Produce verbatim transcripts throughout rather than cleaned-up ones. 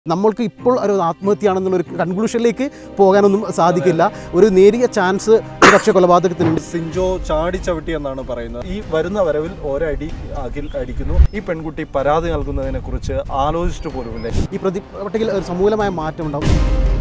നമ്മൾക്ക് ഇപ്പോൾ ഒരു ആത്മഹത്യയാണെന്നുള്ളൊരു കൺക്ലൂഷനിലേക്ക് പോകാനൊന്നും സാധിക്കില്ല. ഒരു നേരിയ ചാൻസ് പക്ഷേ കൊലപാതകത്തിനുണ്ട്. സിഞ്ചോ ചാടി ചവിട്ടി എന്നാണ് പറയുന്നത്. ഈ വരുന്ന വരവിൽ ഒരടി അഖിൽ അടിക്കുന്നു. ഈ പെൺകുട്ടി പരാതി നൽകുന്നതിനെ കുറിച്ച് ആലോചിച്ചിട്ട് പോലുമില്ല. ഈ പ്രതി പട്ടികയിൽ ഒരു സമൂലമായ മാറ്റം ഉണ്ടാവും.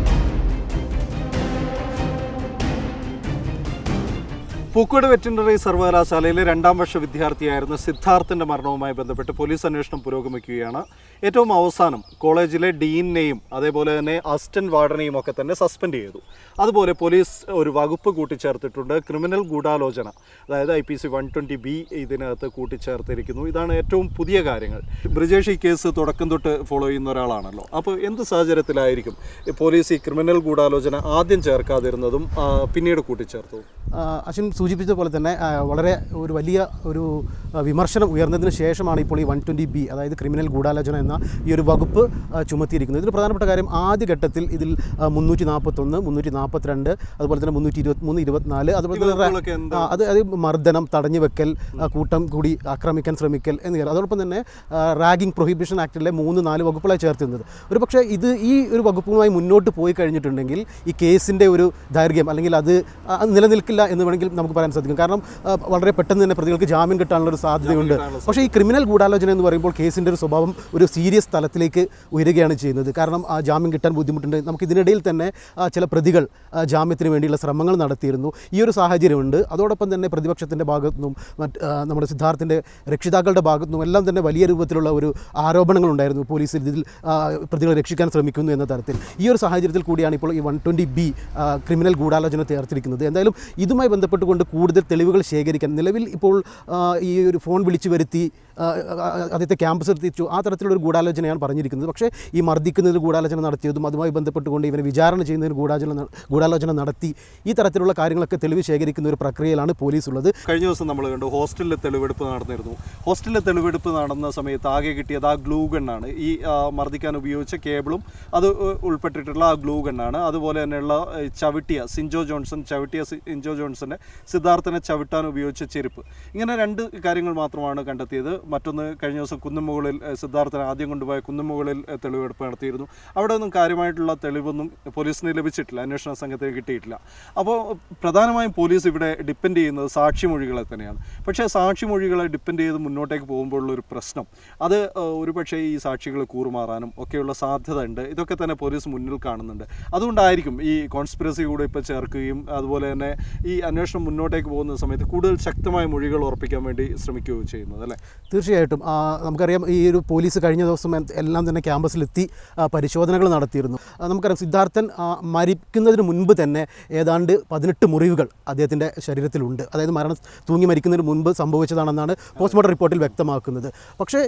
പൂക്കോട് വെറ്റിനറി സർവകലാശാലയിലെ രണ്ടാം വർഷ വിദ്യാർത്ഥിയായിരുന്ന സിദ്ധാർത്ഥിൻ്റെ മരണവുമായി ബന്ധപ്പെട്ട് പോലീസ് അന്വേഷണം പുരോഗമിക്കുകയാണ്. ഏറ്റവും അവസാനം കോളേജിലെ ഡീനെയും അതേപോലെ തന്നെ അസിസ്റ്റന്റ് വാർഡനെയും ഒക്കെ തന്നെ സസ്പെൻഡ് ചെയ്തു. അതുപോലെ പോലീസ് ഒരു വകുപ്പ് കൂട്ടിച്ചേർത്തിട്ടുണ്ട്, ക്രിമിനൽ ഗൂഢാലോചന, അതായത് I P C one twenty B ഇതിനകത്ത് കൂട്ടിച്ചേർത്തിരിക്കുന്നു. ഇതാണ് ഏറ്റവും പുതിയ കാര്യങ്ങൾ. ബ്രിജേഷ് ഈ കേസ് തുടക്കം തൊട്ട് ഫോളോ ചെയ്യുന്ന ഒരാളാണല്ലോ. അപ്പോൾ എന്ത് സാഹചര്യത്തിലായിരിക്കും പോലീസ് ഈ ക്രിമിനൽ ഗൂഢാലോചന ആദ്യം ചേർക്കാതിരുന്നതും പിന്നീട് കൂട്ടിച്ചേർത്തു? അശ്വിൻ സൂചിപ്പിച്ച പോലെ തന്നെ വളരെ ഒരു വലിയ ഒരു വിമർശനം ഉയർന്നതിന് ശേഷമാണ് ഇപ്പോൾ ഈ വൺ ട്വൻറ്റി ബി അതായത് ക്രിമിനൽ ഗൂഢാലോചന എന്ന ഈ ഒരു വകുപ്പ് ചുമത്തിയിരിക്കുന്നത്. ഇതിൽ പ്രധാനപ്പെട്ട കാര്യം ആദ്യഘട്ടത്തിൽ ഇതിൽ മുന്നൂറ്റി നാൽപ്പത്തൊന്ന് മുന്നൂറ്റി നാൽപ്പത്തിരണ്ട് അതുപോലെ തന്നെ മുന്നൂറ്റി ഇരുപത്തി മൂന്ന് ഇരുപത്തിനാല് അതുപോലെ തന്നെ അത് അത് മർദ്ദനം, തടഞ്ഞു വെക്കൽ, കൂട്ടം കൂടി ആക്രമിക്കാൻ ശ്രമിക്കൽ എന്നിവ, അതോടൊപ്പം തന്നെ റാഗിംഗ് പ്രൊഹിബിഷൻ ആക്ടിലെ മൂന്ന് നാല് വകുപ്പുകളായി ചേർത്തിരുന്നത്. ഒരു പക്ഷേ ഇത് ഈ ഒരു വകുപ്പുമായി മുന്നോട്ട് പോയി കഴിഞ്ഞിട്ടുണ്ടെങ്കിൽ ഈ കേസിൻ്റെ ഒരു ദൈർഘ്യം അല്ലെങ്കിൽ അത് നിലനിൽക്കില്ല എന്ന് വേണമെങ്കിൽ നമുക്ക് പറയാൻ സാധിക്കും. കാരണം വളരെ പെട്ടെന്ന് തന്നെ പ്രതികൾക്ക് ജാമ്യം കിട്ടാനുള്ള ഒരു സാധ്യതയുണ്ട്. പക്ഷേ ഈ ക്രിമിനൽ ഗൂഢാലോചന എന്ന് പറയുമ്പോൾ കേസിൻ്റെ ഒരു സ്വഭാവം ഒരു സീരിയസ് തലത്തിലേക്ക് ഉയരുകയാണ് ചെയ്യുന്നത്. കാരണം ആ ജാമ്യം കിട്ടാൻ ബുദ്ധിമുട്ടുണ്ട്. നമുക്ക് ഇതിനിടയിൽ തന്നെ ചില പ്രതികൾ ജാമ്യത്തിന് വേണ്ടിയുള്ള ശ്രമങ്ങൾ നടത്തിയിരുന്നു. ഈ ഒരു സാഹചര്യമുണ്ട്. അതോടൊപ്പം തന്നെ പ്രതിപക്ഷത്തിൻ്റെ ഭാഗത്തുനിന്നും മറ്റ് നമ്മുടെ സിദ്ധാർത്ഥിൻ്റെ രക്ഷിതാക്കളുടെ ഭാഗത്തുനിന്നും എല്ലാം തന്നെ വലിയ രൂപത്തിലുള്ള ഒരു ആരോപണങ്ങളുണ്ടായിരുന്നു. പോലീസ് ഇതിൽ പ്രതികളെ രക്ഷിക്കാൻ ശ്രമിക്കുന്നു എന്ന തരത്തിൽ. ഈ ഒരു സാഹചര്യത്തിൽ കൂടിയാണ് ഇപ്പോൾ ഈ വൺ ട്വൻറ്റി ബി ക്രിമിനൽ ഗൂഢാലോചന ചേർത്തിരിക്കുന്നത്. എന്തായാലും ഇതുമായി ബന്ധപ്പെട്ടുകൊണ്ട് കൂടുതൽ തെളിവുകൾ ശേഖരിക്കാൻ നിലവിൽ ഇപ്പോൾ ഈ ഒരു ഫോൺ വിളിച്ചു വരുത്തി അദ്ദേഹത്തെ ക്യാമ്പസ് എത്തിച്ചു ആ തരത്തിലുള്ളൊരു ഗൂഢാലോചനയാണ് പറഞ്ഞിരിക്കുന്നത്. പക്ഷേ ഈ മർദ്ദിക്കുന്നതിന് ഗൂഢാലോചന നടത്തിയതും അതുമായി ബന്ധപ്പെട്ടുകൊണ്ട് ഇവനെ വിചാരണ ചെയ്യുന്നതിന് ഗൂഢാലോചന ഗൂഢാലോചന നടത്തി ഈ തരത്തിലുള്ള കാര്യങ്ങളൊക്കെ തെളിവ് ശേഖരിക്കുന്ന ഒരു പ്രക്രിയയിലാണ് പോലീസ് ഉള്ളത്. കഴിഞ്ഞ ദിവസം നമ്മൾ കണ്ടു ഹോസ്റ്റലിലെ തെളിവെടുപ്പ് നടന്നിരുന്നു. ഹോസ്റ്റലിലെ തെളിവെടുപ്പ് നടന്ന സമയത്ത് ആകെ കിട്ടിയത് ആ ഗ്ലൂ ഗണ്ണാണ്. ഈ മർദ്ദിക്കാൻ ഉപയോഗിച്ച കേബിളും അത് ഉൾപ്പെട്ടിട്ടുള്ള ആ ഗ്ലൂ ഗണ്ണാണ്. അതുപോലെ തന്നെയുള്ള ചവിട്ടിയ സിഞ്ചോ ജോൺസൺ ചവിട്ടിയ സിഞ്ചോ ജോൺസന്റെ സിദ്ധാർത്ഥനെ ചവിട്ടാൻ ഉപയോഗിച്ച ചെരുപ്പ്. ഇങ്ങനെ രണ്ട് കാര്യങ്ങൾ മാത്രമാണ് കണ്ടെത്തിയത്. മറ്റൊന്ന് കഴിഞ്ഞ ദിവസം കുന്നുമുകളിൽ സിദ്ധാർത്ഥനെ ആദ്യം കൊണ്ടുപോയ കുന്നുമുകളിൽ തെളിവെടുപ്പ് നടത്തിയിരുന്നു. അവിടെ ഒന്നും കാര്യമായിട്ടുള്ള തെളിവൊന്നും പോലീസിന് ലഭിച്ചിട്ടില്ല, അന്വേഷണ സംഘത്തിന് കിട്ടിയിട്ടില്ല. അപ്പോൾ പ്രധാനമായും പോലീസ് ഇവിടെ ഡിപ്പെൻഡ് ചെയ്യുന്നത് സാക്ഷിമൊഴികളെ തന്നെയാണ്. പക്ഷേ സാക്ഷിമൊഴികളെ ഡിപ്പെൻഡ് ചെയ്ത് മുന്നോട്ടേക്ക് പോകുമ്പോഴുള്ളൊരു പ്രശ്നം അത് ഒരു പക്ഷേ ഈ സാക്ഷികൾ കൂറുമാറാനും ഒക്കെയുള്ള സാധ്യത ഉണ്ട്. ഇതൊക്കെ തന്നെ പോലീസ് മുന്നിൽ കാണുന്നുണ്ട്. അതുകൊണ്ടായിരിക്കും ഈ കോൺസ്പിറസി കൂടെ ഇപ്പോൾ ചേർക്കുകയും അതുപോലെ തന്നെ ഈ അന്വേഷണം മുന്നോട്ടേക്ക് പോകുന്ന സമയത്ത് കൂടുതൽ ശക്തമായ മൊഴികൾ ഉറപ്പിക്കാൻ വേണ്ടി ശ്രമിക്കുകയും ചെയ്യുന്നത് അല്ലേ? തീർച്ചയായിട്ടും. നമുക്കറിയാം ഈ ഒരു പോലീസ് കഴിഞ്ഞ ദിവസം എല്ലാം തന്നെ ക്യാമ്പസിലെത്തി പരിശോധനകൾ നടത്തിയിരുന്നു. നമുക്കറിയാം സിദ്ധാർത്ഥൻ മരിക്കുന്നതിന് മുൻപ് തന്നെ ഏതാണ്ട് പതിനെട്ട് മുറിവുകൾ അദ്ദേഹത്തിൻ്റെ ശരീരത്തിലുണ്ട്. അതായത് മരണം തൂങ്ങി മരിക്കുന്നതിന് മുൻപ് സംഭവിച്ചതാണെന്നാണ് പോസ്റ്റ്മോർട്ടം റിപ്പോർട്ടിൽ വ്യക്തമാക്കുന്നത്. പക്ഷേ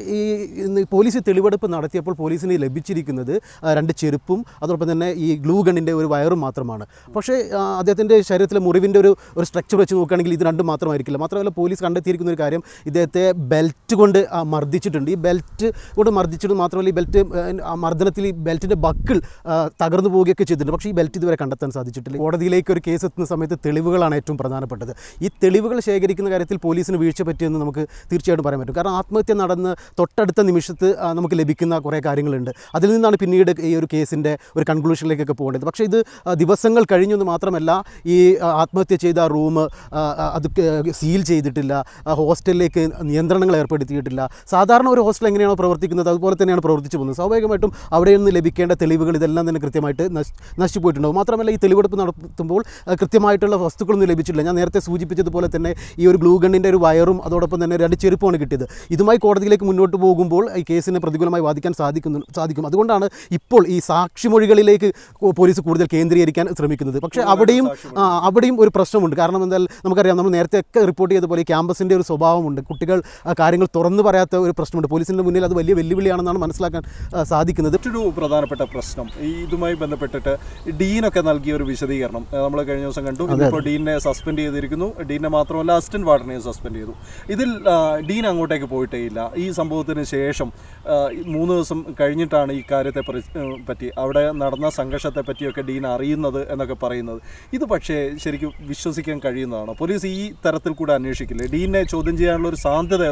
ഈ പോലീസ് തെളിവെടുപ്പ് നടത്തിയപ്പോൾ പോലീസിന് ലഭിച്ചിരിക്കുന്നത് രണ്ട് ചെരുപ്പും അതോടൊപ്പം തന്നെ ഈ ഗ്ലൂ ഗണ്ണിൻ്റെ ഒരു വയറും മാത്രമാണ്. പക്ഷേ അദ്ദേഹത്തിൻ്റെ ശരീരത്തിലെ മുറിവിൻ്റെ ഒരു ഒരു സ്ട്രക്ചർ വെച്ച് നോക്കുകയാണെങ്കിൽ ഇത് രണ്ടും മാത്രമായിരിക്കില്ല. മാത്രമല്ല പോലീസ് കണ്ടെത്തിയിരിക്കുന്ന ഒരു കാര്യം ഇദ്ദേഹത്തെ ബെൽറ്റ് കൊണ്ട് മർദ്ദിച്ചിട്ടുണ്ട്. ഈ ബെൽറ്റ് കൊണ്ട് മർദ്ദിച്ചിട്ട് മാത്രമല്ല ഈ ബെൽറ്റ് മർദ്ദനത്തിൽ ഈ ബെൽറ്റിൻ്റെ ബക്കിൾ തകർന്നു പോവുകയൊക്കെ ചെയ്തിട്ടുണ്ട്. പക്ഷേ ഈ ബെൽറ്റ് ഇതുവരെ കണ്ടെത്താൻ സാധിച്ചിട്ടില്ല. കോടതിയിലേക്ക് ഒരു കേസ് എത്തുന്ന സമയത്ത് തെളിവുകളാണ് ഏറ്റവും പ്രധാനപ്പെട്ടത്. ഈ തെളിവുകൾ ശേഖരിക്കുന്ന കാര്യത്തിൽ പോലീസിന് വീഴ്ച പറ്റിയെന്ന് നമുക്ക് തീർച്ചയായിട്ടും പറയാൻ പറ്റും. കാരണം ആത്മഹത്യ നടന്ന് തൊട്ടടുത്ത നിമിഷത്ത് നമുക്ക് ലഭിക്കുന്ന കുറേ കാര്യങ്ങളുണ്ട്. അതിൽ നിന്നാണ് പിന്നീട് ഈ ഒരു കേസിൻ്റെ ഒരു കൺക്ലൂഷനിലേക്കൊക്കെ പോകേണ്ടത്. പക്ഷേ ഇത് ദിവസങ്ങൾ കഴിഞ്ഞെന്ന് മാത്രമല്ല ഈ ആത്മഹത്യ ചെയ്ത റൂം അത് സീൽ ചെയ്തിട്ടില്ല, ഹോസ്റ്റലിലേക്ക് നിയന്ത്രണങ്ങൾ ഏർപ്പെടുത്തിയിട്ടില്ല. സാധാരണ ഒരു ഹോസ്റ്റൽ എങ്ങനെയാണോ പ്രവർത്തിക്കുന്നത് അതുപോലെ തന്നെയാണ് പ്രവർത്തിച്ചു പോകുന്നത്. സ്വാഭാവികമായിട്ടും അവിടെ നിന്ന് ലഭിക്കേണ്ട തെളിവുകൾ ഇതെല്ലാം തന്നെ കൃത്യമായിട്ട് നശിച്ചു പോയിട്ടുണ്ടാകും. മാത്രമല്ല ഈ തെളിവെടുപ്പ് നടത്തുമ്പോൾ കൃത്യമായിട്ടുള്ള വസ്തുക്കളൊന്നും ലഭിച്ചിട്ടില്ല. ഞാൻ നേരത്തെ സൂചിപ്പിച്ചതുപോലെ തന്നെ ഈ ഒരു ഗ്ലൂ ഗണ്ണിൻ്റെ ഒരു വയറും അതോടൊപ്പം തന്നെ രണ്ട് ചെരുപ്പുമാണ് കിട്ടിയത്. ഇതുമായി കോടതിയിലേക്ക് മുന്നോട്ട് പോകുമ്പോൾ ഈ കേസിനെ പ്രതികൂലമായി വാദിക്കാൻ സാധിക്കുന്നു സാധിക്കും അതുകൊണ്ടാണ് ഇപ്പോൾ ഈ സാക്ഷിമൊഴികളിലേക്ക് പോലീസ് കൂടുതൽ കേന്ദ്രീകരിക്കാൻ ശ്രമിക്കുന്നത്. പക്ഷേ അവിടെയും അവിടെയും ഒരു പ്രശ്നമുണ്ട്. കാരണം എന്തായാലും നമുക്കറിയാം, നമ്മൾ നേരത്തെ ഒക്കെ റിപ്പോർട്ട് ചെയ്തപോലെ ഈ ക്യാമ്പസിൻ്റെ ഒരു സ്വഭാവമുണ്ട്. കുട്ടികൾ കാര്യങ്ങൾ തുറന്നു പറയാത്ത ഒരു പ്രശ്നമുണ്ട്. പോലീസിൻ്റെ മുന്നിൽ അത് വലിയ വെല്ലുവിളിയാണെന്നാണ് മനസ്സിലാക്കാൻ സാധിക്കുന്നത്. മറ്റൊരു പ്രധാനപ്പെട്ട പ്രശ്നം ഈ ഇതുമായി ബന്ധപ്പെട്ടിട്ട് ഡീനൊക്കെ നൽകിയ ഒരു വിശദീകരണം നമ്മൾ കഴിഞ്ഞ ദിവസം കണ്ടു. ഇപ്പോൾ ഡീനെ സസ്പെൻഡ് ചെയ്തിരിക്കുന്നു. ഡീനെ മാത്രമല്ല അസിസ്റ്റന്റ് വാർഡനെ സസ്പെൻഡ് ചെയ്തു. ഇതിൽ ഡീൻ അങ്ങോട്ടേക്ക് പോയിട്ടേ ഇല്ല. ഈ സംഭവത്തിന് ശേഷം മൂന്ന് ദിവസം കഴിഞ്ഞിട്ടാണ് ഈ കാര്യത്തെ പറ്റി അവിടെ നടന്ന സംഘർഷത്തെ പറ്റിയൊക്കെ ഡീൻ അറിയുന്നത് എന്നൊക്കെ പറയുന്നത്. ഇത് പക്ഷേ ശരിക്കും വിശ്വസിക്കാൻ കഴിയുന്നതാണോ? പോലീസ് ഈ തരത്തിൽ കൂടെ അന്വേഷിക്കില്ലേ? ഡീനെ ചോദ്യം ചെയ്യാനുള്ള ഒരു സാധ്യത ഏതായാലും മുന്നിൽ കാണും.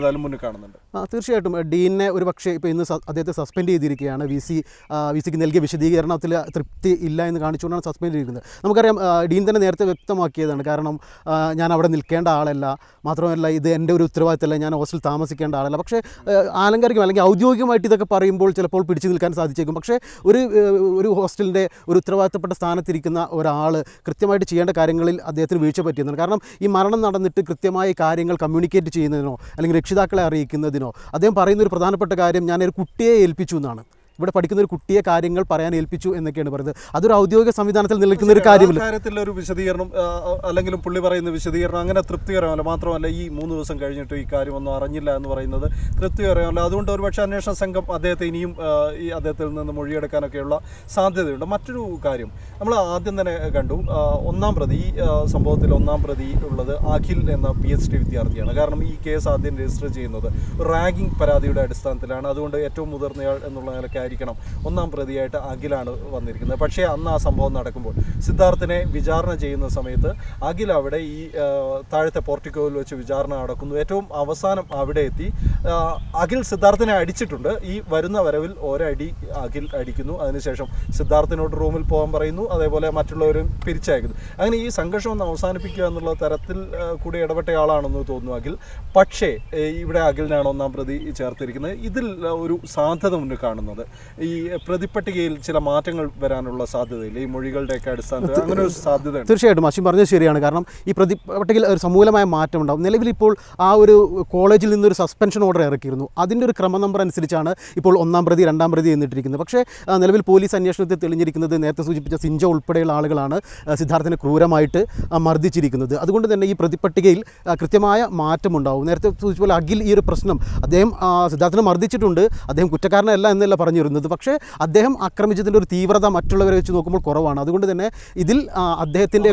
കാണുന്നുണ്ട്. തീർച്ചയായിട്ടും ഡീനെ ഒരു പക്ഷേ ഇപ്പോൾ ഇന്ന് അദ്ദേഹത്തെ സസ്പെൻഡ് ചെയ്തിരിക്കുകയാണ്. വി സി വി സിക്ക് നൽകിയ വിശദീകരണത്തിൽ തൃപ്തി ഇല്ല എന്ന് കാണിച്ചുകൊണ്ടാണ് സസ്പെൻഡ് ചെയ്തിരിക്കുന്നത്. നമുക്കറിയാം ഡീൻ തന്നെ നേരത്തെ വ്യക്തമാക്കിയതാണ്. കാരണം ഞാൻ അവിടെ നിൽക്കേണ്ട ആളല്ല, മാത്രമല്ല ഇത് എൻ്റെ ഒരു ഉത്തരവാദിത്തമല്ല, ഞാൻ ഹോസ്റ്റലിൽ താമസിക്കേണ്ട ആളല്ല. പക്ഷേ ആലങ്കാരികം അല്ലെങ്കിൽ ഔദ്യോഗികമായിട്ട് ഇതൊക്കെ പറയുമ്പോൾ ചിലപ്പോൾ പിടിച്ചു നിൽക്കാൻ സാധിച്ചേക്കും. പക്ഷേ ഒരു ഒരു ഹോസ്റ്റലിൻ്റെ ഒരു ഉത്തരവാദിത്തപ്പെട്ട സ്ഥാനത്തിരിക്കുന്ന ഒരാൾ കൃത്യമായിട്ട് ചെയ്യേണ്ട കാര്യങ്ങളിൽ അദ്ദേഹത്തിന് വീഴ്ച പറ്റിയെന്നാണ്. കാരണം ഈ മരണം നടന്നിട്ട് കൃത്യമായ കാര്യങ്ങൾ കമ്മ്യൂണിക്കേറ്റ് ചെയ്യുന്നതിനോ അല്ലെങ്കിൽ രക്ഷിതാക്കളെ അറിയിക്കുന്നതിനോ അദ്ദേഹം പറയുന്ന ഒരു പ്രധാനപ്പെട്ട കാര്യം ഞാനൊരു കുട്ടിയെ ഏൽപ്പിച്ചു എന്നാണ്. ഇവിടെ പഠിക്കുന്ന ഒരു കുട്ടിയെ കാര്യങ്ങൾ പറയാൻ ഏൽപ്പിച്ചു എന്നൊക്കെയാണ് പറയുന്നത്. അതൊരു ഔദ്യോഗിക സംവിധാനത്തിൽ നിൽക്കുന്ന ഒരു കാര്യമില്ല. കാര്യത്തിലൊരു വിശദീകരണം അല്ലെങ്കിലും പുള്ളി പറയുന്ന വിശദീകരണം അങ്ങനെ തൃപ്തികരമല്ല. മാത്രമല്ല ഈ മൂന്ന് ദിവസം കഴിഞ്ഞിട്ട് ഈ കാര്യമൊന്നും അറിഞ്ഞില്ല എന്ന് പറയുന്നത് തൃപ്തികരമല്ല. അതുകൊണ്ട് ഒരുപക്ഷെ അന്വേഷണ സംഘം അദ്ദേഹത്തെ ഇനിയും ഈ അദ്ദേഹത്തിൽ നിന്ന് മൊഴിയെടുക്കാനൊക്കെയുള്ള സാധ്യതയുണ്ട്. മറ്റൊരു കാര്യം നമ്മൾ ആദ്യം തന്നെ കണ്ടു, ഒന്നാം പ്രതി ഈ സംഭവത്തിൽ ഒന്നാം പ്രതി ഉള്ളത് അഖിൽ എന്ന പി എച്ച് ഡി വിദ്യാർത്ഥിയാണ്. കാരണം ഈ കേസ് ആദ്യം രജിസ്റ്റർ ചെയ്യുന്നത് റാഗിംഗ് പരാതിയുടെ അടിസ്ഥാനത്തിലാണ്. അതുകൊണ്ട് ഏറ്റവും മുതിർന്നയാൾ എന്നുള്ള നിലയ്ക്ക് ായിരിക്കണം ഒന്നാം പ്രതിയായിട്ട് അഖിലാണ് വന്നിരിക്കുന്നത്. പക്ഷേ അന്ന് ആ സംഭവം നടക്കുമ്പോൾ സിദ്ധാർത്ഥിനെ വിചാരണ ചെയ്യുന്ന സമയത്ത് അഖിൽ അവിടെ ഈ താഴത്തെ പോർട്ടിക്കോയിൽ വെച്ച് വിചാരണ നടക്കുന്നു. ഏറ്റവും അവസാനം അവിടെ എത്തി അഖിൽ സിദ്ധാർത്ഥിനെ അടിച്ചിട്ടുണ്ട്. ഈ വരുന്ന വരവിൽ ഒരടി അഖിൽ അടിക്കുന്നു. അതിനുശേഷം സിദ്ധാർത്ഥിനോട് റൂമിൽ പോകാൻ പറയുന്നു. അതേപോലെ മറ്റുള്ളവരും പിരിച്ചയക്കുന്നു. അങ്ങനെ ഈ സംഘർഷം ഒന്ന് അവസാനിപ്പിക്കുക എന്നുള്ള തരത്തിൽ കൂടി ഇടപെട്ടയാളാണെന്ന് തോന്നുന്നു അഖിൽ. പക്ഷേ ഇവിടെ അഖിലിനാണ് ഒന്നാം പ്രതി ചേർത്തിരിക്കുന്നത്. ഇതിൽ ഒരു സാധ്യത മുന്നിൽ കാണുന്നത് ഈ പ്രതിപട്ടികയിൽ ചില മാറ്റങ്ങൾ വരാനുള്ള സാധ്യതയില്ല ഈ മൊഴികളുടെയൊക്കെ അടിസ്ഥാനത്തിൽ അങ്ങനെ ഒരു സാധ്യത? തീർച്ചയായിട്ടും അശ്വിൻ പറഞ്ഞത് ശരിയാണ്. കാരണം ഈ പ്രതിപട്ടികയിൽ ഒരു സമൂലമായ മാറ്റം ഉണ്ടാകും. നിലവിലിപ്പോൾ ആ ഒരു കോളേജിൽ നിന്നൊരു സസ്പെൻഷൻ ഓർഡർ ഇറക്കിയിരുന്നു. അതിൻ്റെ ഒരു ക്രമ നമ്പർ അനുസരിച്ചാണ് ഇപ്പോൾ ഒന്നാം പ്രതി രണ്ടാം പ്രതി എന്നിട്ടിരിക്കുന്നത്. പക്ഷേ നിലവിൽ പോലീസ് അന്വേഷണത്തിൽ തെളിഞ്ഞിരിക്കുന്നത് നേരത്തെ സൂചിപ്പിച്ച സിഞ്ചോ ഉൾപ്പെടെയുള്ള ആളുകളാണ് സിദ്ധാർത്ഥിനെ ക്രൂരമായിട്ട് മർദ്ദിച്ചിരിക്കുന്നത്. അതുകൊണ്ട് തന്നെ ഈ പ്രതിപട്ടികയിൽ കൃത്യമായ മാറ്റമുണ്ടാവും. നേരത്തെ സൂചിപ്പിച്ച പോലെ അഖിൽ ഈ ഒരു പ്രശ്നം അദ്ദേഹം സിദ്ധാർത്ഥിനെ മർദ്ദിച്ചിട്ടുണ്ട്, അദ്ദേഹം കുറ്റക്കാരനല്ല എന്നല്ല പറഞ്ഞിരുന്നത്. പക്ഷേ അദ്ദേഹം ആക്രമിച്ചതിൻ്റെ ഒരു തീവ്രത മറ്റുള്ളവരെ വെച്ച് നോക്കുമ്പോൾ കുറവാണ്. അതുകൊണ്ട് തന്നെ ഇതിൽ അദ്ദേഹത്തിൻ്റെ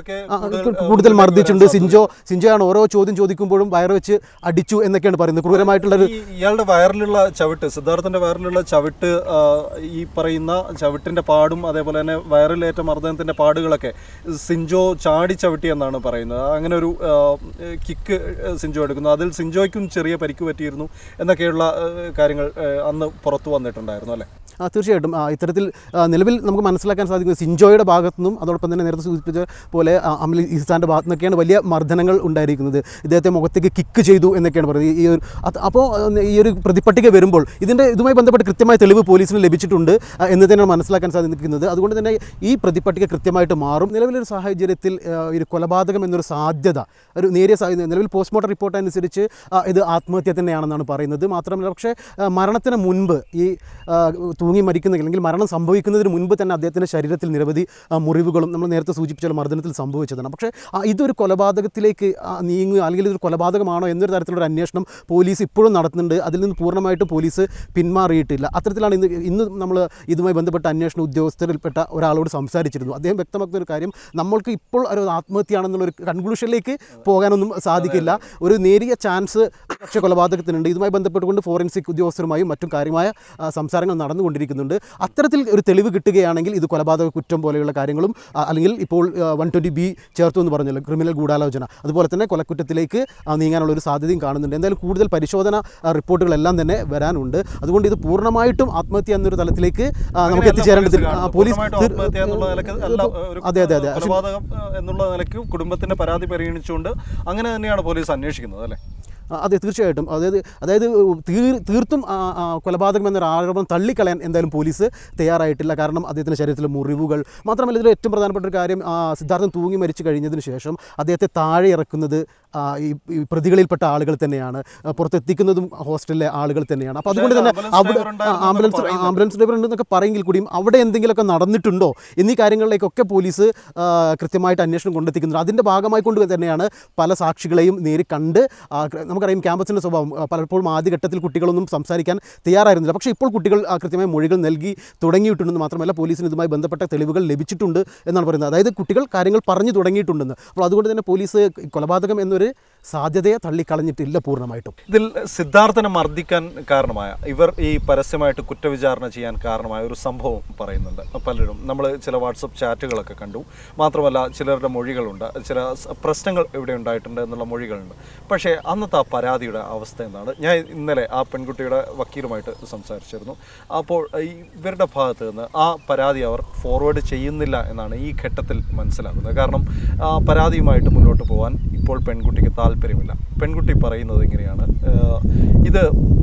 കൂടുതൽ മർദ്ദിച്ചിട്ടുണ്ട്. സിഞ്ചോ സിഞ്ചോയാണ് ഓരോ ചോദ്യം ചോദിക്കുമ്പോഴും വയറ് വെച്ച് അടിച്ചു എന്നൊക്കെയാണ് പറയുന്നത്. ക്രൂരമായിട്ടുള്ളൊരു ഇയാളുടെ വയറിലുള്ള ചവിട്ട്, സിദ്ധാർത്ഥിൻ്റെ വയറിലുള്ള ചവിട്ട്, ഈ പറയുന്ന ചവിട്ടിൻ്റെ പാടും അതേപോലെ തന്നെ വയറിലേറ്റ മർദ്ദനത്തിൻ്റെ പാടുകളൊക്കെ സിഞ്ചോ ചാടി ചവിട്ടി എന്നാണ് പറയുന്നത്. അങ്ങനെ ഒരു കിക്ക് സിഞ്ചോ എടുക്കുന്നു. അതിൽ സിഞ്ചോയ്ക്കും ചെറിയ പരിക്ക് പറ്റിയിരുന്നു എന്നൊക്കെയുള്ള കാര്യങ്ങൾ അന്ന് പുറത്തു വന്നിട്ടുണ്ടായിരുന്നു അല്ലേ? തീർച്ചയായിട്ടും ഇത്തരത്തിൽ നിലവിൽ നമുക്ക് മനസ്സിലാക്കാൻ സാധിക്കുന്നത് സിഞ്ചോയുടെ ഭാഗത്തു നിന്നും അതോടൊപ്പം തന്നെ നേരത്തെ സൂചിപ്പിച്ച പോലെ അമൽ ഇഹ്സാൻ്റെ ഭാഗത്തു നിന്നൊക്കെയാണ് വലിയ മർദ്ദനങ്ങൾ ഉണ്ടായിരിക്കുന്നത്. ഇദ്ദേഹത്തെ മുഖത്തേക്ക് കിക്ക് ചെയ്തു എന്നൊക്കെയാണ് പറയുന്നത്. ഈ ഒരു അപ്പോൾ ഈ ഒരു പ്രതിപട്ടിക വരുമ്പോൾ ഇതിൻ്റെ ഇതുമായി ബന്ധപ്പെട്ട് കൃത്യമായ തെളിവ് പോലീസിന് ലഭിച്ചിട്ടുണ്ട് എന്ന് തന്നെയാണ് മനസ്സിലാക്കാൻ സാധിക്കുന്നത്. അതുകൊണ്ട് തന്നെ ഈ പ്രതിപട്ടിക കൃത്യമായിട്ട് മാറും. നിലവിലൊരു സാഹചര്യത്തിൽ ഒരു കൊലപാതകം എന്നൊരു സാധ്യത, ഒരു നേരിയ സാധ്യത, നിലവിൽ പോസ്റ്റ്മോർട്ടം റിപ്പോർട്ട് അനുസരിച്ച് ഇത് ആത്മഹത്യ തന്നെയാണെന്നാണ് പറയുന്നത്. മാത്രമല്ല പക്ഷേ മരണത്തിന് മുൻപ് ഈ തൂങ്ങി മരിക്കുന്ന അല്ലെങ്കിൽ മരണം സംഭവിക്കുന്നതിന് മുൻപ് തന്നെ അദ്ദേഹത്തിൻ്റെ ശരീരത്തിൽ നിരവധി മുറിവുകളും നമ്മൾ നേരത്തെ സൂചിപ്പിച്ച മർദ്ദനത്തിൽ സംഭവിച്ചതാണ്. പക്ഷേ ഇതൊരു കൊലപാതകത്തിലേക്ക് നീങ്ങുക അല്ലെങ്കിൽ ഇതൊരു കൊലപാതകമാണോ എന്നൊരു തരത്തിലുള്ള അന്വേഷണം പോലീസ് ഇപ്പോഴും നടത്തുന്നുണ്ട്. അതിൽ നിന്ന് പൂർണ്ണമായിട്ട് പോലീസ് പിന്മാറിയിട്ടില്ല. അത്തരത്തിലാണ് ഇന്ന് ഇന്ന് നമ്മൾ ഇതുമായി ബന്ധപ്പെട്ട അന്വേഷണ ഉദ്യോഗസ്ഥരിൽപ്പെട്ട ഒരാളോട് സംസാരിച്ചിരുന്നു. അദ്ദേഹം വ്യക്തമാക്കുന്ന ഒരു കാര്യം, നമ്മൾക്ക് ഇപ്പോൾ ഒരു ആത്മഹത്യയാണെന്നുള്ളൊരു കൺക്ലൂഷനിലേക്ക് പോകാനൊന്നും സാധിക്കില്ല. ഒരു നേരിയ ചാൻസ് പക്ഷേ കൊലപാതകത്തിനുണ്ട്. ഇതുമായി ബന്ധപ്പെട്ടുകൊണ്ട് ഫോറൻസിക് ഉദ്യോഗസ്ഥരുമായും മറ്റും കാര്യമായ സംസാരങ്ങൾ നടന്നുകൊണ്ടിരിക്കുന്നുണ്ട്. അത്തരത്തിൽ ഒരു തെളിവ് കിട്ടുകയാണെങ്കിൽ ഇത് കൊലപാതക കുറ്റം പോലെയുള്ള കാര്യങ്ങളും അല്ലെങ്കിൽ ഇപ്പോൾ വൺ ട്വൻറ്റി ബി ചേർത്തു എന്ന് പറഞ്ഞല്ലോ, ക്രിമിനൽ ഗൂഢാലോചന, അതുപോലെ തന്നെ കൊലക്കുറ്റത്തിലേക്ക് നീങ്ങാനുള്ള ഒരു സാധ്യതയും കാണുന്നുണ്ട്. എന്തായാലും കൂടുതൽ പരിശോധന റിപ്പോർട്ടുകളെല്ലാം തന്നെ വരാനുണ്ട്. അതുകൊണ്ട് ഇത് പൂർണ്ണമായിട്ടും ആത്മഹത്യ എന്നൊരു തലത്തിലേക്ക് നമുക്ക് എത്തിച്ചേരേണ്ടതില്ല. പോലീസ് അതെ അതെ അതെ എന്നുള്ള നിലയ്ക്ക് കുടുംബത്തിന്റെ പരാതി പരിഗണിച്ചുകൊണ്ട് അങ്ങനെ തന്നെയാണ് പോലീസ് അന്വേഷിക്കുന്നത് അല്ലേ? അതെ തീർച്ചയായിട്ടും. അതായത് അതായത് തീർ തീർത്തും കൊലപാതകം എന്നൊരു ആരോപണം തള്ളിക്കളയാൻ എന്തായാലും പോലീസ് തയ്യാറായിട്ടില്ല. കാരണം അദ്ദേഹത്തിൻ്റെ ശരീരത്തിലെ മുറിവുകൾ മാത്രമല്ല, ഇതിൽ ഏറ്റവും പ്രധാനപ്പെട്ട ഒരു കാര്യം സിദ്ധാർത്ഥൻ തൂങ്ങി മരിച്ചു കഴിഞ്ഞതിന് ശേഷം അദ്ദേഹത്തെ താഴെ ഇറക്കുന്നത് ഈ പ്രതികളിൽപ്പെട്ട ആളുകൾ തന്നെയാണ്, പുറത്തെത്തിക്കുന്നതും ഹോസ്റ്റലിലെ ആളുകൾ തന്നെയാണ്. അപ്പോൾ അതുകൊണ്ട് തന്നെ അവിടെ ആംബുലൻസ് ആംബുലൻസ് ഡ്രൈവർ ഉണ്ടെന്നൊക്കെ പറയെങ്കിൽ കൂടിയും അവിടെ എന്തെങ്കിലുമൊക്കെ നടന്നിട്ടുണ്ടോ എന്നീ കാര്യങ്ങളിലേക്കൊക്കെ പോലീസ് കൃത്യമായിട്ട് അന്വേഷണം കൊണ്ടെത്തിക്കുന്നുണ്ട്. അതിൻ്റെ ഭാഗമായി കൊണ്ട് തന്നെയാണ് പല സാക്ഷികളെയും നേരി കണ്ട് നമുക്കറിയാം ക്യാമ്പസിൻ്റെ സ്വഭാവം പലപ്പോഴും ആദ്യഘട്ടത്തിൽ കുട്ടികളൊന്നും സംസാരിക്കാൻ തയ്യാറായിരുന്നില്ല. പക്ഷേ ഇപ്പോൾ കുട്ടികൾ കൃത്യമായ മൊഴികൾ നൽകി തുടങ്ങിയിട്ടുണ്ടെന്ന് മാത്രമല്ല പോലീസിന് ഇതുമായി ബന്ധപ്പെട്ട തെളിവുകൾ ലഭിച്ചിട്ടുണ്ട് എന്നാണ് പറയുന്നത്. അതായത് കുട്ടികൾ കാര്യങ്ങൾ പറഞ്ഞു തുടങ്ങിയിട്ടുണ്ടെന്ന്. അപ്പോൾ അതുകൊണ്ട് തന്നെ പോലീസ് കൊലപാതകം എന്നൊരു സാധ്യതയെ തള്ളിക്കളഞ്ഞിട്ടില്ല പൂർണ്ണമായിട്ടും. ഇതിൽ സിദ്ധാർത്ഥനെ മർദ്ദിക്കാൻ കാരണമായ ഇവർ ഈ പരസ്യമായിട്ട് കുറ്റവിചാരണ ചെയ്യാൻ കാരണമായ ഒരു സംഭവം പറയുന്നുണ്ട് പലരും. നമ്മൾ ചില വാട്സപ്പ് ചാറ്റുകളൊക്കെ കണ്ടു. മാത്രമല്ല ചിലരുടെ മൊഴികളുണ്ട്, ചില പ്രശ്നങ്ങൾ ഇവിടെ ഉണ്ടായിട്ടുണ്ട് എന്നുള്ള മൊഴികളുണ്ട്. പക്ഷേ അന്നത്തെ ആ പരാതിയുടെ അവസ്ഥ എന്താണ്? ഞാൻ ഇന്നലെ ആ പെൺകുട്ടിയുടെ വക്കീലുമായിട്ട് സംസാരിച്ചിരുന്നു. അപ്പോൾ ഇവരുടെ ഭാഗത്ത് നിന്ന് ആ പരാതി അവർ ഫോർവേഡ് ചെയ്യുന്നില്ല എന്നാണ് ഈ ഘട്ടത്തിൽ മനസ്സിലാക്കുന്നത്. കാരണം പരാതിയുമായിട്ട് മുന്നോട്ട് പോകാൻ ഇപ്പോൾ പെൺകുട്ടിക്ക് താല്പര്യമില്ല. പെൺകുട്ടി പറയുന്നത് ഇങ്ങനെയാണ്, ഇത്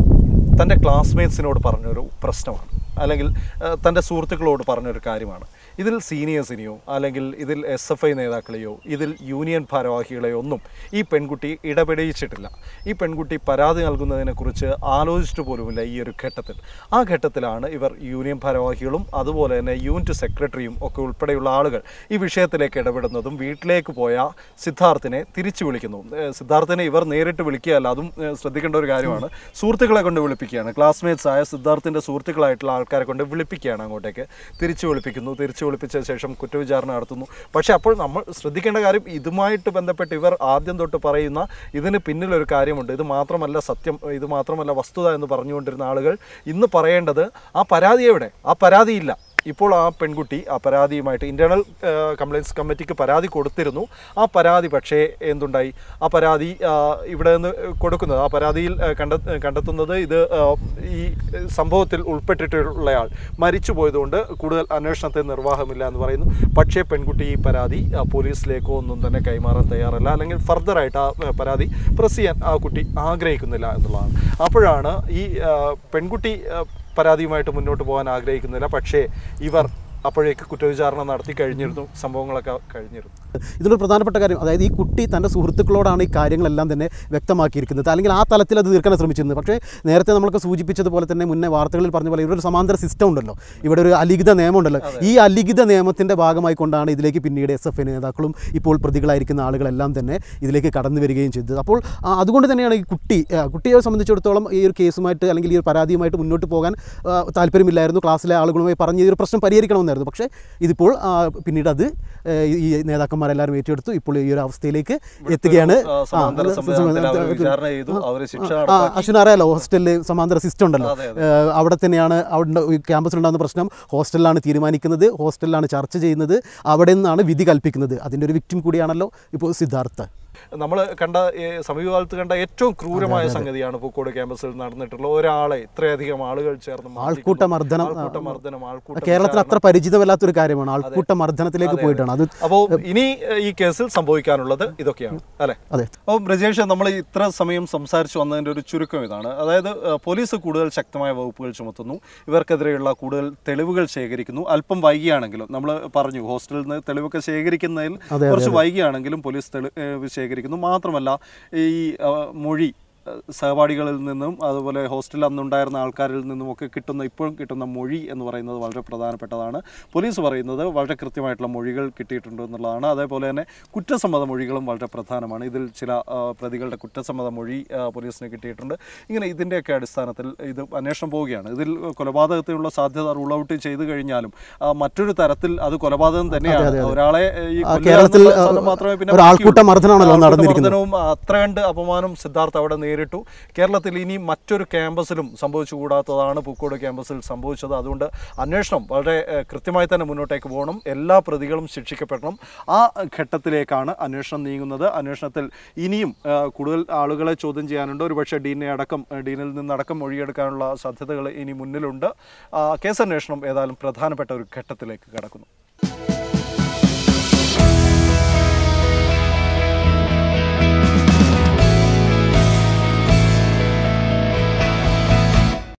തൻ്റെ ക്ലാസ്മേറ്റ്സിനോട് പറഞ്ഞൊരു പ്രശ്നമാണ്, അല്ലെങ്കിൽ തൻ്റെ സുഹൃത്തുക്കളോട് പറഞ്ഞൊരു കാര്യമാണ്. ഇതിൽ സീനിയേഴ്സിനെയോ അല്ലെങ്കിൽ ഇതിൽ എസ് എഫ് ഐ നേതാക്കളെയോ ഇതിൽ യൂണിയൻ ഭാരവാഹികളെയോ ഒന്നും ഈ പെൺകുട്ടി ഇടപെടിയിച്ചിട്ടില്ല. ഈ പെൺകുട്ടി പരാതി നൽകുന്നതിനെക്കുറിച്ച് ആലോചിച്ചിട്ട് പോലുമില്ല ഈ ഒരു ഘട്ടത്തിൽ. ആ ഘട്ടത്തിലാണ് ഇവർ യൂണിയൻ ഭാരവാഹികളും അതുപോലെ തന്നെ യൂണിറ്റ് സെക്രട്ടറിയും ഒക്കെ ഉൾപ്പെടെയുള്ള ആളുകൾ ഈ വിഷയത്തിലേക്ക് ഇടപെടുന്നതും വീട്ടിലേക്ക് പോയ സിദ്ധാർത്ഥിനെ തിരിച്ചു വിളിക്കുന്നു. സിദ്ധാർത്ഥിനെ ഇവർ നേരിട്ട് വിളിക്കുകയല്ല, അതും ശ്രദ്ധിക്കേണ്ട ഒരു കാര്യമാണ്. സുഹൃത്തുക്കളെ കൊണ്ട് വിളിപ്പിക്കുകയാണ്. ക്ലാസ്മേറ്റ്സ് ആയ സിദ്ധാർത്ഥിൻ്റെ സുഹൃത്തുക്കളായിട്ടുള്ള ആൾക്കാരെ കൊണ്ട് വിളിപ്പിക്കുകയാണ്, അങ്ങോട്ടേക്ക് തിരിച്ചു വിളിപ്പിക്കുന്നു. തിരിച്ചു വിളിപ്പിച്ച ശേഷം കുറ്റവിചാരണ നടത്തുന്നു. പക്ഷേ അപ്പോൾ നമ്മൾ ശ്രദ്ധിക്കേണ്ട കാര്യം, ഇതുമായിട്ട് ബന്ധപ്പെട്ട് ഇവർ ആദ്യം തൊട്ട് പറയുന്ന ഇതിന് പിന്നിലൊരു കാര്യമുണ്ട്, ഇത് മാത്രമല്ല സത്യം, ഇത് മാത്രമല്ല വസ്തുത എന്ന് പറഞ്ഞുകൊണ്ടിരുന്ന ആളുകൾ ഇന്ന് പറയേണ്ടത് ആ പരാതി എവിടെ? ആ പരാതിയില്ല. ഇപ്പോൾ ആ പെൺകുട്ടി ആ പരാതിയുമായിട്ട് ഇൻറ്റേർണൽ കംപ്ലയിൻസ് കമ്മിറ്റിക്ക് പരാതി കൊടുത്തിരുന്നു. ആ പരാതി പക്ഷേ എന്തുണ്ടായി? ആ പരാതി ഇവിടെ നിന്ന് കൊടുക്കുന്നത്, ആ പരാതിയിൽ കണ്ട കണ്ടെത്തുന്നത് ഇത് ഈ സംഭവത്തിൽ ഉൾപ്പെട്ടിട്ടുള്ളയാൾ മരിച്ചു പോയതുകൊണ്ട് കൂടുതൽ അന്വേഷണത്തിന് നിർവാഹമില്ല എന്ന് പറയുന്നു. പക്ഷേ പെൺകുട്ടി ഈ പരാതി പോലീസിലേക്കോ ഒന്നും തന്നെ കൈമാറാൻ തയ്യാറല്ല, അല്ലെങ്കിൽ ഫർദറായിട്ട് ആ പരാതി പ്രസ് ചെയ്യാൻ ആ കുട്ടി ആഗ്രഹിക്കുന്നില്ല എന്നുള്ളതാണ്. അപ്പോഴാണ് ഈ പെൺകുട്ടി പരാതിയുമായിട്ട് മുന്നോട്ട് പോകാൻ ആഗ്രഹിക്കുന്നില്ല. പക്ഷേ ഇവർ അപ്പോഴേക്ക് കുറ്റവിചാരണ നടത്തി കഴിഞ്ഞിരുന്നു, സംഭവങ്ങളൊക്കെ കഴിഞ്ഞിരുന്നു. ഇതിലൊരു പ്രധാനപ്പെട്ട കാര്യം, അതായത് ഈ കുട്ടി തൻ്റെ സുഹൃത്തുക്കളോടാണ് ഈ കാര്യങ്ങളെല്ലാം തന്നെ വ്യക്തമാക്കിയിരിക്കുന്നത്, അല്ലെങ്കിൽ ആ തലത്തിൽ അത് തീർക്കാൻ ശ്രമിച്ചിരുന്നത്. പക്ഷേ നേരത്തെ നമ്മളൊക്കെ സൂചിപ്പിച്ചതുപോലെ തന്നെ മുന്നേ വാർത്തകളിൽ പറഞ്ഞ പോലെ ഇവിടെ ഒരു സമാന്തര സിസ്റ്റം ഉണ്ടല്ലോ, ഇവിടെ ഒരു അലിഖിത നിയമം ഉണ്ടല്ലോ. ഈ അലിഖിത നിയമത്തിൻ്റെ ഭാഗമായി കൊണ്ടാണ് ഇതിലേക്ക് പിന്നീട് എസ് എഫ് ഐ നേതാക്കളും ഇപ്പോൾ പ്രതികളായിരിക്കുന്ന ആളുകളെല്ലാം തന്നെ ഇതിലേക്ക് കടന്നു വരികയും ചെയ്തത്. അപ്പോൾ അതുകൊണ്ട് തന്നെയാണ് ഈ കുട്ടി കുട്ടിയെ സംബന്ധിച്ചിടത്തോളം ഈ ഒരു കേസുമായിട്ട് അല്ലെങ്കിൽ ഈ ഒരു പരാതിയുമായിട്ട് മുന്നോട്ട് പോകാൻ താല്പര്യമില്ലായിരുന്നു. ക്ലാസ്സിലെ ആളുകളുമായി പറഞ്ഞ് ഈ ഒരു പ്രശ്നം പരിഹരിക്കണമെന്ന്. പക്ഷേ ഇതിപ്പോൾ പിന്നീട് അത് ഈ നേതാക്കന്മാരെല്ലാവരും ഏറ്റെടുത്തു. ഇപ്പോൾ ഈ ഒരു അവസ്ഥയിലേക്ക് എത്തുകയാണ്. അശ്വിൻ അറിയാലോ, ഹോസ്റ്റലിൽ സമാന്തര സിസ്റ്റം ഉണ്ടല്ലോ, അവിടെ തന്നെയാണ് അവിടെ ക്യാമ്പസിലുണ്ടാകുന്ന പ്രശ്നം ഹോസ്റ്റലിലാണ് തീരുമാനിക്കുന്നത്, ഹോസ്റ്റലിലാണ് ചർച്ച ചെയ്യുന്നത്, അവിടെ നിന്നാണ് വിധി കൽപ്പിക്കുന്നത്. അതിൻ്റെ ഒരു വിക്ടിം കൂടിയാണല്ലോ ഇപ്പോൾ സിദ്ധാർത്ഥ്. നമ്മൾ കണ്ട സമീപകാലത്ത് കണ്ട ഏറ്റവും ക്രൂരമായ സംഗതിയാണ് പൂക്കോട് ക്യാമ്പസിൽ നടന്നിട്ടുള്ള ഒരാളെ ഇത്രയധികം ആളുകൾ ചേർന്ന് ആൾക്കൂട്ട മർദ്ദനം. മർദ്ദനം ആൾക്കൂട്ട കേരളത്തിൽ അത്ര പരിചിതമല്ലാത്തൊരു കാര്യമാണ്, ആൾക്കൂട്ട മർദ്ദനത്തിലേക്ക് പോയിട്ടാണ് അത്. അപ്പോൾ ഇനി ഈ കേസിൽ സംഭവിക്കാനുള്ളത് ഇതൊക്കെയാണ് അല്ലേ? അതെ. അപ്പോൾ ബ്രജേഷ്, നമ്മൾ ഇത്ര സമയം സംസാരിച്ചു വന്നതിൻ്റെ ഒരു ചുരുക്കം ഇതാണ്. അതായത് പോലീസ് കൂടുതൽ ശക്തമായ വകുപ്പുകൾ ചുമത്തുന്നു, ഇവർക്കെതിരെയുള്ള കൂടുതൽ തെളിവുകൾ ശേഖരിക്കുന്നു. അല്പം വൈകിയാണെങ്കിലും, നമ്മൾ പറഞ്ഞു ഹോസ്റ്റലിൽ നിന്ന് തെളിവൊക്കെ ശേഖരിക്കുന്നതിൽ കുറച്ച് വൈകിയാണെങ്കിലും പോലീസ് തെളിവ് ശേഖരിക്കുന്നു. മാത്രമല്ല ഈ മൊഴി സഹപാഠികളിൽ നിന്നും അതുപോലെ ഹോസ്റ്റലിൽ അന്നുണ്ടായിരുന്ന ആൾക്കാരിൽ നിന്നുമൊക്കെ കിട്ടുന്ന ഇപ്പോഴും കിട്ടുന്ന മൊഴി എന്ന് പറയുന്നത് വളരെ പ്രധാനപ്പെട്ടതാണ്. പോലീസ് പറയുന്നത് വളരെ കൃത്യമായിട്ടുള്ള മൊഴികൾ കിട്ടിയിട്ടുണ്ട് എന്നുള്ളതാണ്. അതേപോലെ തന്നെ കുറ്റസമ്മത മൊഴികളും വളരെ പ്രധാനമാണ്. ഇതിൽ ചില പ്രതികളുടെ കുറ്റസമ്മത മൊഴി പോലീസിന് കിട്ടിയിട്ടുണ്ട്. ഇങ്ങനെ ഇതിൻ്റെയൊക്കെ അടിസ്ഥാനത്തിൽ ഇത് അന്വേഷണം പോവുകയാണ്. ഇതിൽ കൊലപാതകത്തിനുള്ള സാധ്യത റൂൾ ഔട്ട് ചെയ്തു കഴിഞ്ഞാലും മറ്റൊരു തരത്തിൽ അത് കൊലപാതകം തന്നെയാണ്. ഒരാളെ ഈ മാത്രമേ പിന്നെ മർദ്ദനവും അത്ര കണ്ട് അപമാനം സിദ്ധാർത്ഥ് അവിടെ നേരിട്ടു. കേരളത്തിൽ ഇനി മറ്റൊരു ക്യാമ്പസിലും സംഭവിച്ചുകൂടാത്തതാണ് പൂക്കോട് ക്യാമ്പസിൽ സംഭവിച്ചത്. അതുകൊണ്ട് അന്വേഷണം വളരെ കൃത്യമായി തന്നെ മുന്നോട്ടേക്ക് പോകണം, എല്ലാ പ്രതികളും ശിക്ഷിക്കപ്പെടണം. ആ ഘട്ടത്തിലേക്കാണ് അന്വേഷണം നീങ്ങുന്നത്. അന്വേഷണത്തിൽ ഇനിയും കൂടുതൽ ആളുകളെ ചോദ്യം ചെയ്യാനുണ്ട്. ഒരുപക്ഷെ ഡീനെ അടക്കം ഡീനിൽ നിന്നടക്കം മൊഴിയെടുക്കാനുള്ള സാധ്യതകൾ ഇനി മുന്നിലുണ്ട്. കേസന്വേഷണം ഏതായാലും പ്രധാനപ്പെട്ട ഒരു ഘട്ടത്തിലേക്ക് കടക്കുന്നു.